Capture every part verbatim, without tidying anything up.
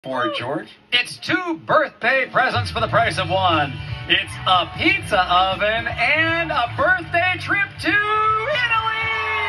For George? It's two birthday presents for the price of one. It's a pizza oven and a birthday trip to Italy!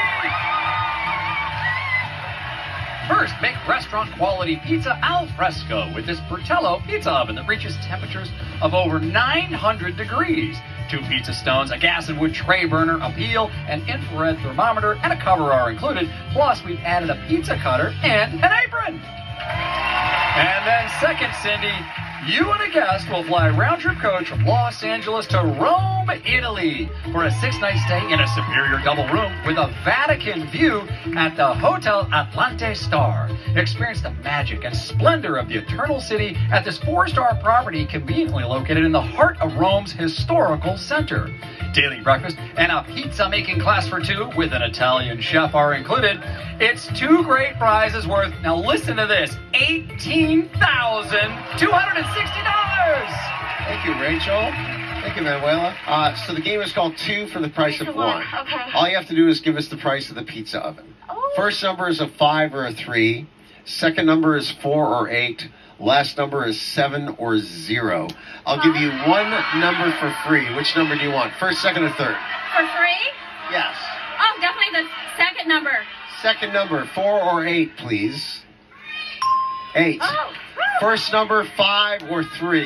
First, make restaurant quality pizza al fresco with this Bertello pizza oven that reaches temperatures of over nine hundred degrees. Two pizza stones, a gas and wood tray burner, a peel, an infrared thermometer, and a cover are included. Plus, we've added a pizza cutter and an apron. And then second, Cindy, you and a guest will fly round-trip coach from Los Angeles to Rome, Italy for a six-night stay in a superior double room with a Vatican view at the Hotel Atlante Star. Experience the magic and splendor of the Eternal City at this four-star property conveniently located in the heart of Rome's historical center. Daily breakfast and a pizza-making class for two with an Italian chef are included. It's two great prizes worth, now listen to this, eighteen thousand two hundred sixty dollars. Thank you, Rachel. Thank you, Manuela. Uh, so the game is called Two for the Price of One. Okay. All you have to do is give us the price of the pizza oven. Oh. First number is a five or a three. Second number is four or eight. Last number is seven or zero. I'll give you one number for free. Which number do you want? First, second, or third? For free? Yes. Oh, definitely the second number. Second number, four or eight, please. Eight. Oh. First number, five or three.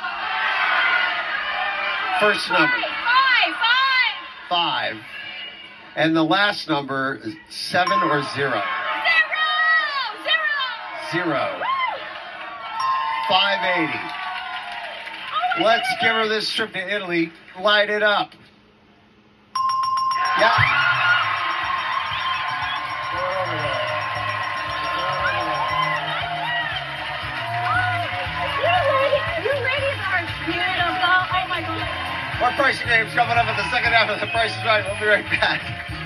First number, Five, five, five. And the last number is seven or zero. Zero! Zero! Zero. five eighty. Oh, Let's give her this trip to Italy. Light it up. Yeah. You ladies are beautiful. Oh my God. More pricing games coming up in the second half of The Price is Right. We'll be right back.